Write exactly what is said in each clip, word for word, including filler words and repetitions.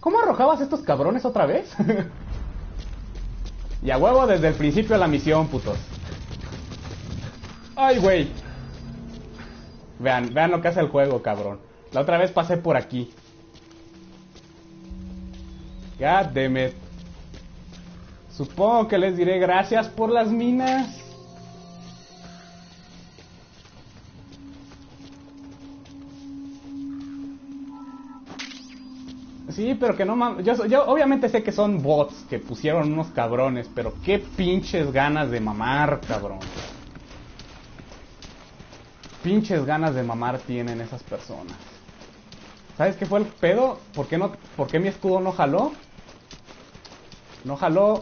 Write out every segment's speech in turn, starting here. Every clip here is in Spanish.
¿Cómo arrojabas estos cabrones otra vez? Y a huevo desde el principio de la misión, putos. Ay, güey. Vean, vean lo que hace el juego, cabrón. La otra vez pasé por aquí. God damn it. Supongo que les diré gracias por las minas. Sí, pero que no mames. Yo, yo obviamente sé que son bots que pusieron unos cabrones, pero qué pinches ganas de mamar, cabrón. Pinches ganas de mamar tienen esas personas. ¿Sabes qué fue el pedo? ¿Por qué no, por qué mi escudo no jaló? No jaló.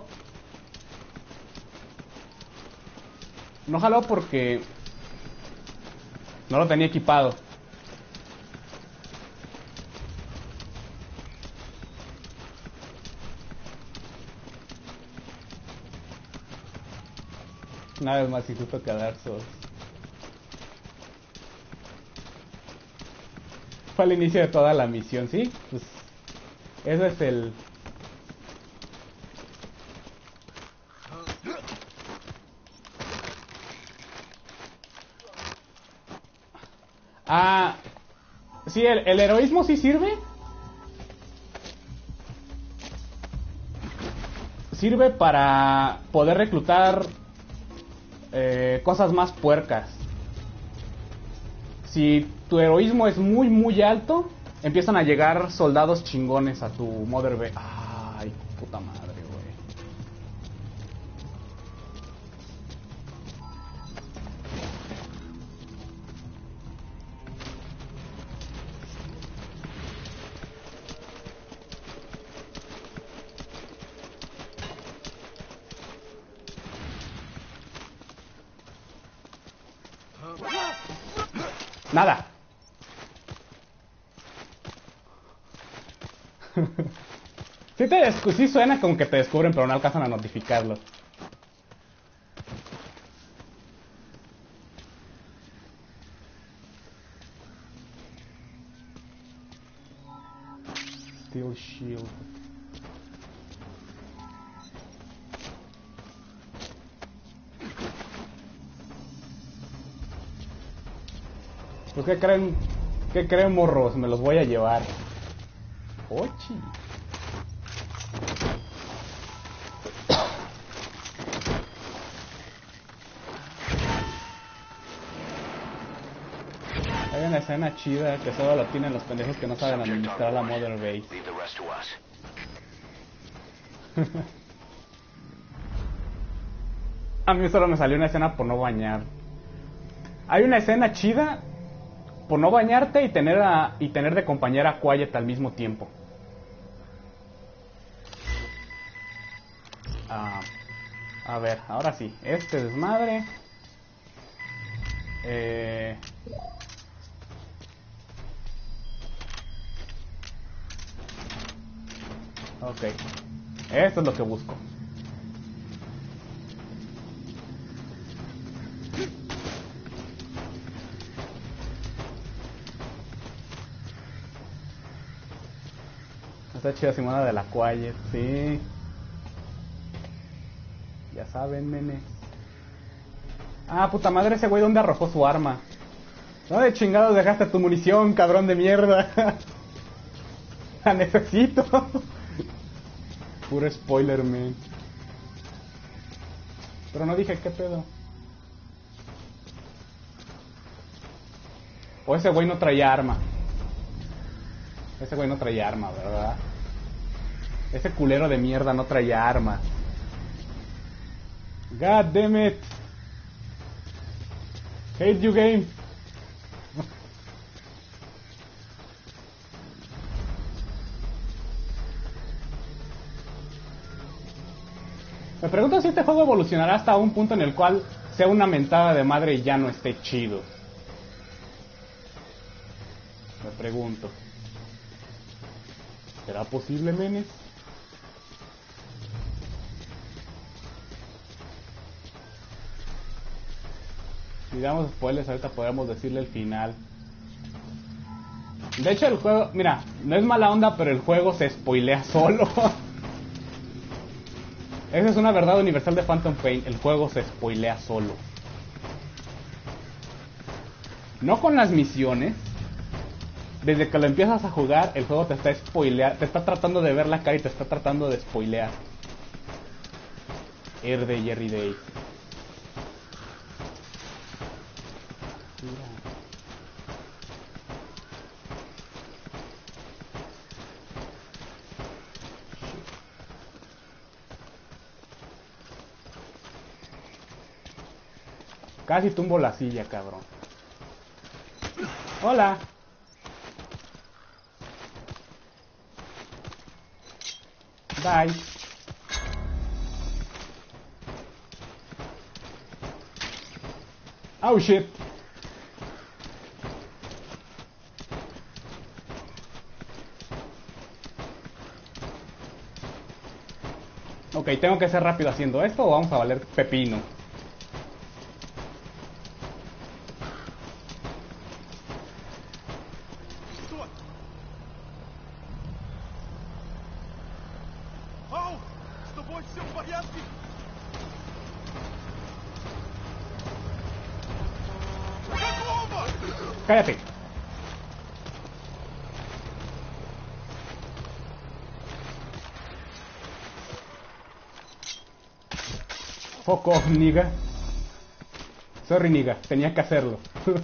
No jaló porque no lo tenía equipado. Una vez más Instituto que Dark Souls. Fue al inicio de toda la misión, ¿sí? Pues ese es el... Ah, sí, el, el heroísmo sí sirve. Sirve para poder reclutar eh, cosas más puercas. Si tu heroísmo es muy muy alto, empiezan a llegar soldados chingones a tu Mother Base. Ay, puta madre, güey. Nada. Sí, te descu- sí suena como que te descubren, pero no alcanzan a notificarlo. Steel Shield. Pues qué creen, qué creen, morros, me los voy a llevar. Ochi. Hay una escena chida que solo lo tienen los pendejos que no saben administrar la Mother Base. A mí solo me salió una escena por no bañar. Hay una escena chida por no bañarte y tener a, y tener de compañera a Quiet al mismo tiempo. Ah, a ver, ahora sí. Este desmadre. Eh... Ok. Esto es lo que busco. Está chida Simona de la Quiet, sí. Ya saben, nene. Ah, puta madre, ese güey, ¿dónde arrojó su arma? ¿Dónde chingados dejaste tu munición, cabrón de mierda? La necesito. Puro spoiler, man. Pero no dije qué pedo. O ese güey no traía arma. Ese güey no traía arma, ¿verdad? Ese culero de mierda no traía arma. God damn it. Hate you, game. Me pregunto si este juego evolucionará hasta un punto en el cual sea una mentada de madre y ya no esté chido. Me pregunto. ¿Será posible, menes? Si damos spoilers, ahorita podemos decirle el final. De hecho el juego, mira, no es mala onda, pero el juego se spoilea solo. Esa es una verdad universal de Phantom Pain, el juego se spoilea solo. No con las misiones. Desde que lo empiezas a jugar, el juego te está spoileando, te está tratando de ver la cara y te está tratando de spoilear. Air de Jerry Day. Casi tumbo la silla, cabrón. Hola. Bye. Oh shit. Ok, tengo que ser rápido haciendo esto o vamos a valer pepino. Cállate. Fuck off, nigga. Sorry, nigga. Tenía que hacerlo.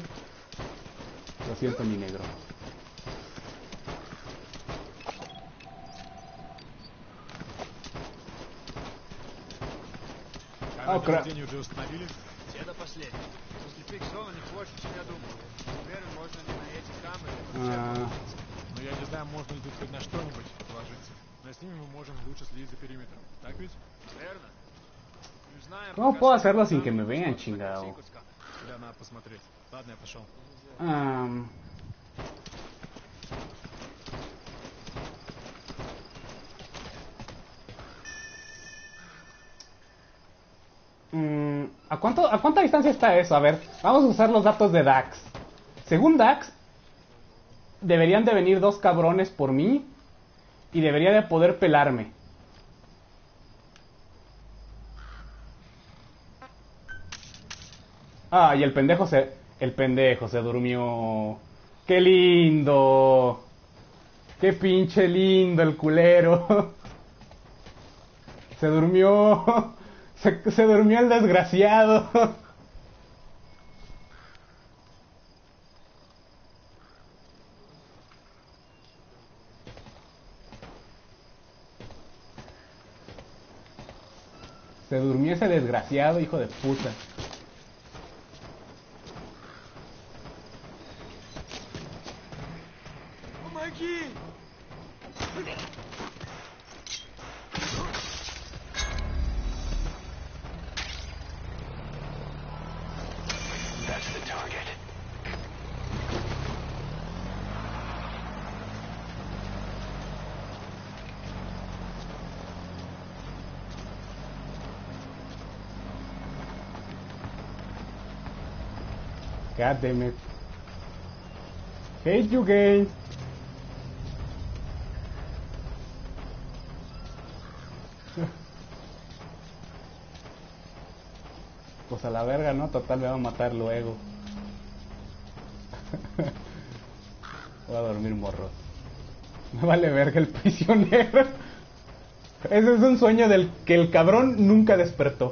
Lo siento, mi negro. Oh, crap. Uh, Но я не знаю, можно ли тут хоть на что-нибудь положиться. Но с ними мы можем лучше следить за периметром. Так ведь? Верно. ¿Cómo puedo hacerlo sin que me vean, chingado? Да, надо посмотреть. Ладно, я пошел. Um, mm, ¿a, cuánto, ¿A cuánta distancia está eso? A ver, vamos a usar los datos de Dax. Según Dax, deberían de venir dos cabrones por mí y debería de poder pelarme. Ah, y el pendejo se... El pendejo se durmió. ¡Qué lindo! ¡Qué pinche lindo el culero! Se durmió. Se, se durmió el desgraciado. Se durmió ese desgraciado, hijo de puta. Помоги! That's the target. God damn it. Hate you, game. Pues a la verga, ¿no? Total, me va a matar luego. Voy a dormir, morro. Me vale verga el prisionero. Ese es un sueño del que el cabrón nunca despertó.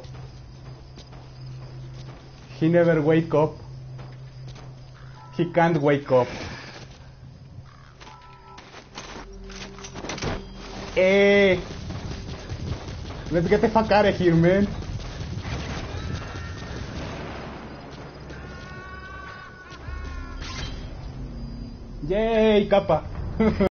He never wake up. He can't wake up. Eh. Let's get the fuck out of here, man. Yay, capa.